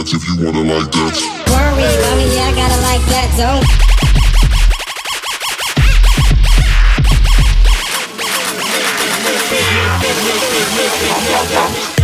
dance if you wanna like that. Worry about me, yeah, I gotta like that, don't.